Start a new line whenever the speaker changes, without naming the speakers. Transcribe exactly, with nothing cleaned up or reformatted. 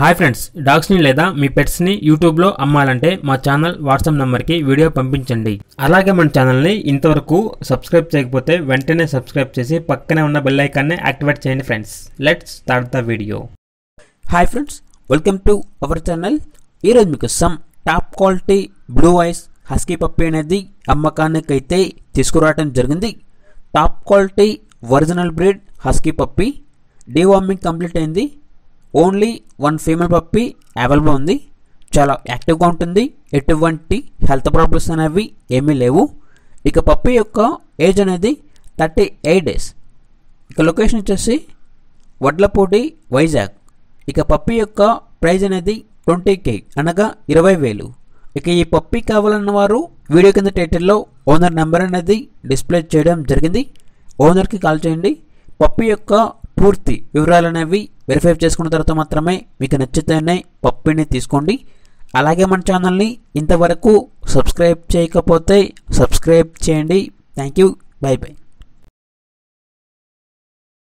Hi friends, డాగ్స్ని లేదా మీ పెట్స్ని యూట్యూబ్లో అమ్మాలంటే మా ఛానల్ వాట్సాప్ నెంబర్కి వీడియో పంపించండి. అలాగే మన ఛానల్ని ఇంతవరకు సబ్స్క్రైబ్ చేయకపోతే వెంటనే సబ్స్క్రైబ్ చేసి పక్కనే ఉన్న బెల్ ఐకాన్ని యాక్టివేట్ చేయండి friends. Let's start the video.
Hi friends, welcome to our channel. ఈరోజు మీకు some top quality blue eyes husky puppy అనేది అమ్మకానికి అయితే తీసుకురావడం జరిగింది. Top quality original breed husky puppy. Deworming complete అయింది. Only one female puppy available ఉంది. చాలా యాక్టివ్గా ఉంటుంది. ఎటువంటి హెల్త్ ప్రాబ్లమ్స్ అనేవి ఏమీ లేవు. ఇక పప్పీ యొక్క ఏజ్ అనేది థర్టీ ఎయిట్ డేస్. ఇక లొకేషన్ వచ్చేసి వడ్లపూడి, వైజాగ్. ఇక పప్పీ యొక్క ప్రైజ్ అనేది ట్వంటీ కే అనగా ఇరవై వేలు. ఇక ఈ పప్పీ కావాలన్న వారు వీడియో కింద టైటిల్లో ఓనర్ నెంబర్ అనేది డిస్ప్లే చేయడం జరిగింది. ఓనర్కి కాల్ చేయండి. పప్పీ యొక్క పూర్తి వివరాలు అనేవి వెరిఫై చేసుకున్న తర్వాత మాత్రమే మీకు నచ్చితేనే పప్పీని తీసుకోండి. అలాగే మన ఛానల్ని ఇంతవరకు సబ్స్క్రైబ్ చేయకపోతే సబ్స్క్రైబ్ చేయండి. Thank you. Bye by.